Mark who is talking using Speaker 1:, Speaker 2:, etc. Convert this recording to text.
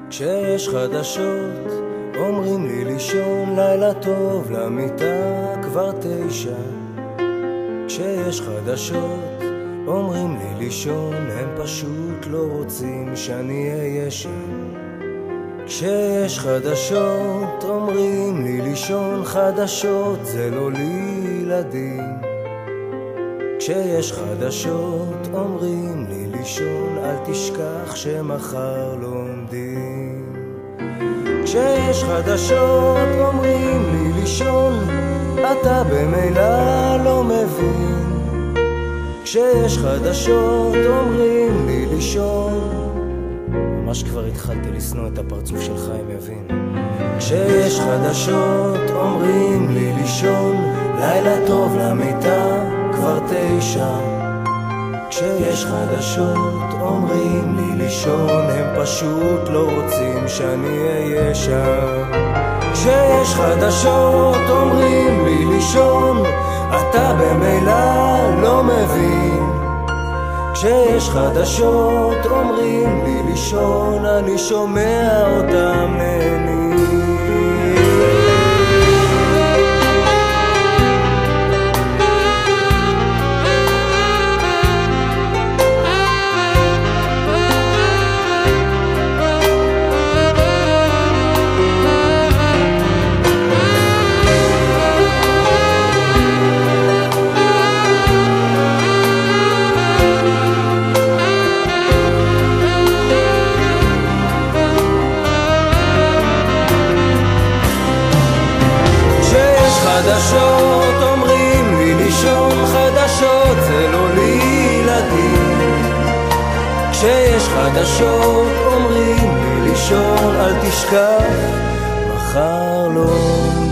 Speaker 1: כשיש חדשות אומרים לי לישון, לילה טוב למיטה כבר 9. כשיש חדשות אומרים לי לישון, הם פשוט לא רוצים שאני אהיה שם. כשיש חדשות אומרים לי לישון, חדשות זה לא לילדים. כשיש חדשות אומרים לי לישון, אל תשכח שמחר לומדים. כשיש חדשות אומרים לי לישון, אתה במילא לא מבין. כשיש חדשות אומרים לי לישון, ממש כבר התחלתי לשנוא את הפרצוף שלך אם יבין. כשיש חדשות אומרים לי לישון, לילה טוב למיטה כבר 9. כשיש חדשות אומרים לי לישון, הם פשוט לא רוצים שאני אהיה שם. כשיש חדשות אומרים לי לישון, אתה במילא לא מבין. כשיש חדשות אומרים לי לישון, אני שומע אותם נהנים. חדשות אומרים לי לישון, חדשות זה לא לילדים. כשיש חדשות אומרים לי לישון, אל תשכח מחר לא